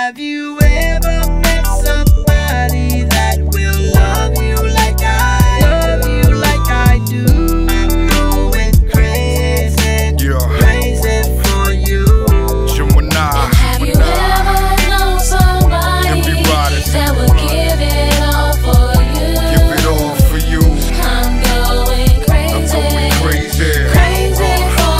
Have you ever met somebody that will love you like I do? I'm going crazy, crazy for you. Gemini. Have you ever known somebody that will give it all for you? Give it all for you. I'm going crazy, crazy for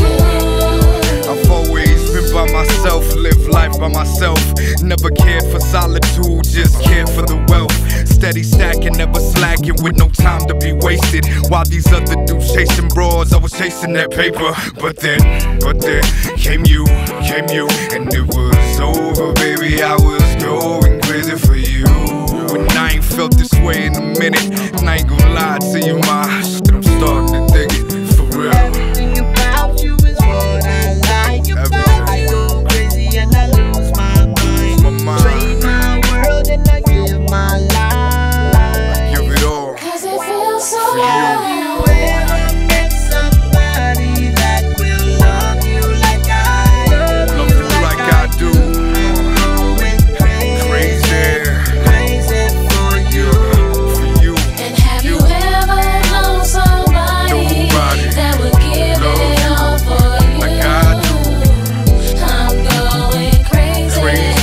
you. I've always been by myself, lived life by myself. Never cared for solitude, just cared for the wealth. Steady stacking, never slacking, with no time to be wasted. While these other dudes chasing broads, I was chasing that paper. But then came you, and it was over, baby. I was going crazy for you. And I ain't felt this way in a minute, and I ain't gonna lie to you, ma, that I'm starting to dig it, for real. Everything about you is what I like. I go crazy and I lose my mind. Trade my world and I give my life. Give it all. 'Cause it feels so For you. Have you ever met somebody that will love you like I Love you like I do. I'm going Crazy. crazy for you. For you. And have you ever known somebody that would give it all for you? Like I do. I'm going crazy,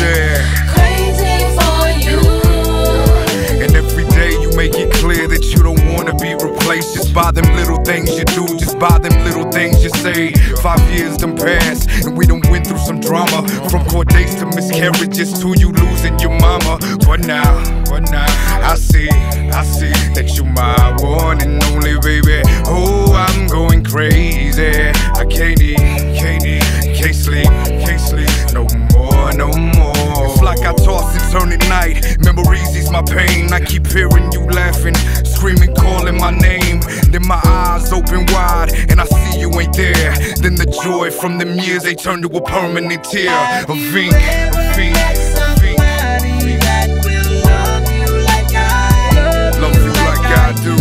crazy for you. And every day you make it clear that you don't wanna be replaced. Just by them little things you do, just by them little things you say. 5 years done passed, and we done went through some drama. From court dates to miscarriages to you losing your mama. But now, I see that you my one and only, baby. Oh, I'm going crazy. I can't eat, can't sleep, no more. It's like I toss and turn at night. Memories ease my pain. I keep hearing you laughing, screaming, calling my name. Then my eyes open wide, and I see you ain't there. Then the joy from them years, they turn to a permanent tear. A vink. Somebody that will love you like I Love you like I do.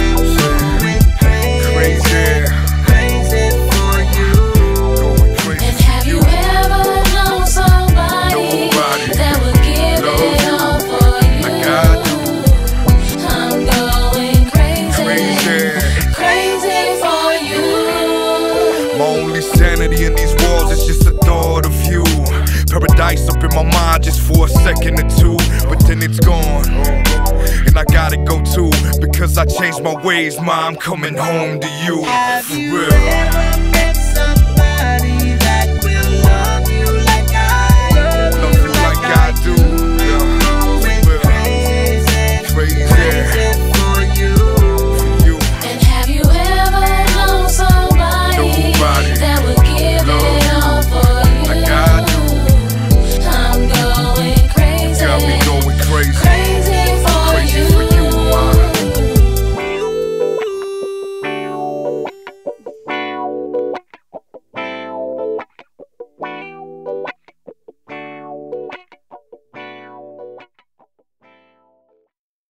Crazy for you. Going crazy And have for you ever known somebody that would give it all for you? Like I do. I'm going crazy, crazy for you. My only sanity in these walls is just the thought of you. Paradise up in my mind just for a second or two, but then it's gone, and I gotta go too, because I changed my ways, ma. I'm coming home to you, Have for you real. ever